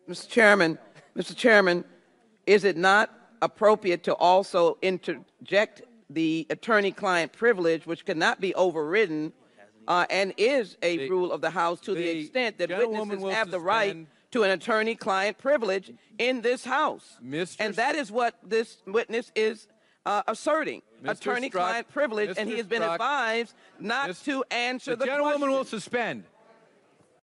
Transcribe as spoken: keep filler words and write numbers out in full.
Mister Chairman, Mister Chairman, is it not appropriate to also interject the attorney-client privilege, which cannot be overridden uh, and is a The- rule of the House to the, the extent that gentlewoman witnesses will have the right suspend. to an attorney-client privilege in this House? Mister And that is what this witness is uh, asserting, Mister attorney-client Strzok, privilege, and he Mister has been Strzok, advised not Miss- to answer The the gentlewoman question. will suspend.